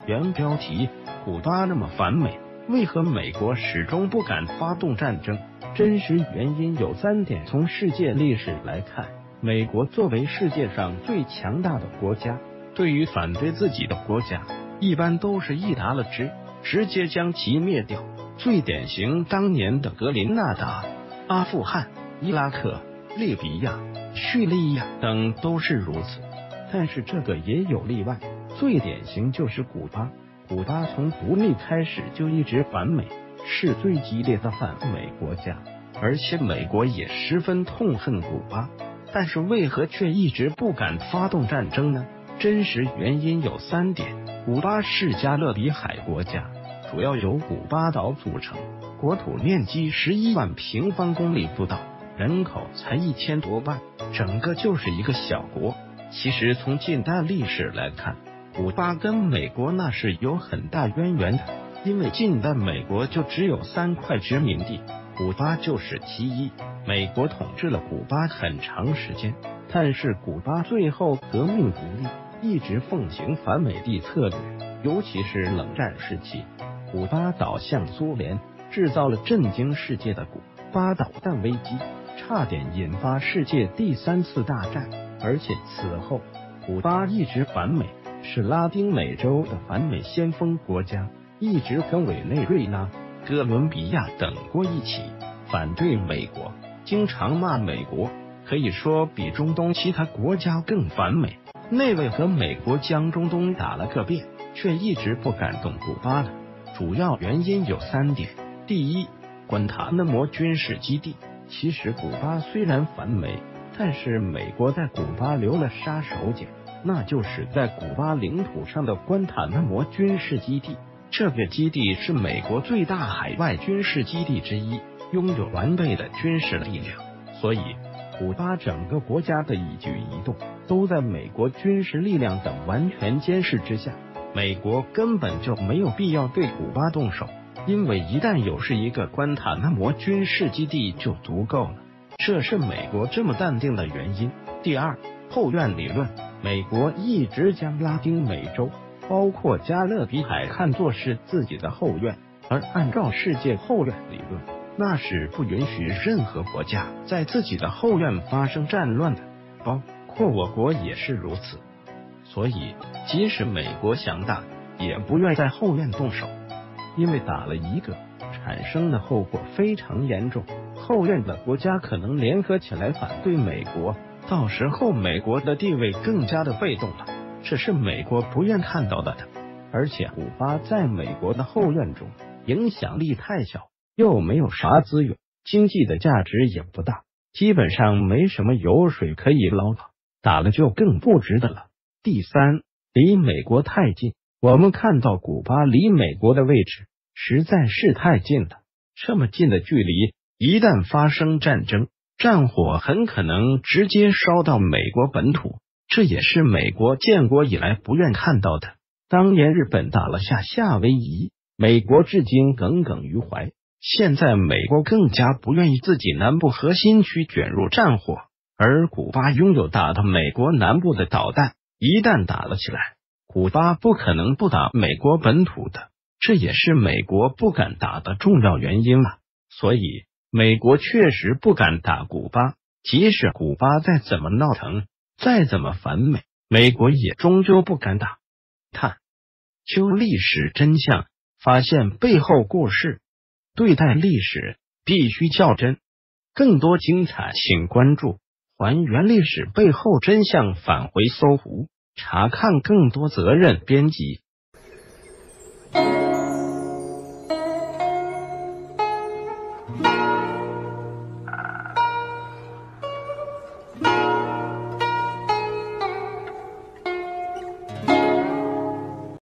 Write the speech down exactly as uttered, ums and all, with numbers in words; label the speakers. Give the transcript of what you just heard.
Speaker 1: 原标题：古巴那么反美，为何美国始终不敢发动战争？真实原因有三点。从世界历史来看，美国作为世界上最强大的国家，对于反对自己的国家，一般都是一打了之，直接将其灭掉。最典型当年的格林纳达、阿富汗、伊拉克、利比亚、叙利亚等都是如此。但是这个也有例外，最典型就是古巴。古巴从独立开始就一直反美，是最激烈的反美国家，而且美国也十分痛恨古巴。但是为何却一直不敢发动战争呢？真实原因有三点。古巴是加勒比海国家，主要由古巴岛组成，国土面积十一万平方公里不到，人口才一千多万，整个就是一个小国。其实从近代历史来看，古巴跟美国那是有很大渊源的，因为近代美国就只有三块殖民地，古巴就是其一。美国统治了古巴很长时间，但是古巴最后革命独立，一直奉行反美帝策略，尤其是冷战时期，古巴倒向苏联，制造了震惊世界的古巴导弹危机，差点引发世界第三次大战。而且此后，古巴一直反美，是拉丁美洲的反美先锋国家，一直跟委内瑞拉、哥伦比亚等国一起反对美国，经常骂美国，可以说比中东其他国家更反美。内卫和美国将中东打了个遍，却一直不敢动古巴的主要原因有三点。第一，关塔那摩军事基地。其实古巴虽然反美，但是美国在古巴留了杀手锏，那就是在古巴领土上的关塔那摩军事基地。这个基地是美国最大海外军事基地之一，拥有完备的军事力量，所以古巴整个国家的一举一动都在美国军事力量的完全监视之下，美国根本就没有必要对古巴动手，因为一旦有是一个关塔那摩军事基地就足够了，这是美国这么淡定的原因。第二，后院理论。美国一直将拉丁美洲，包括加勒比海看作是自己的后院，而按照世界后院理论，那是不允许任何国家在自己的后院发生战乱的，包括我国也是如此。所以即使美国强大，也不愿在后院动手，因为打了一个产生的后果非常严重，后院的国家可能联合起来反对美国，到时候美国的地位更加的被动了，这是美国不愿看到的。而且古巴在美国的后院中影响力太小，又没有啥资源，经济的价值也不大，基本上没什么油水可以捞了，打了就更不值得了。第三，离美国太近。我们看到古巴离美国的位置实在是太近了，这么近的距离，一旦发生战争，战火很可能直接烧到美国本土，这也是美国建国以来不愿看到的。当年日本打了下夏威夷，美国至今耿耿于怀，现在美国更加不愿意自己南部核心区卷入战火，而古巴拥有打到美国南部的导弹，一旦打了起来，古巴不可能不打美国本土的，这也是美国不敢打的重要原因了。所以美国确实不敢打古巴，即使古巴再怎么闹腾，再怎么反美，美国也终究不敢打。探究历史真相，发现背后故事。对待历史必须较真。更多精彩请关注还原历史背后真相，返回搜狐查看更多责任编辑。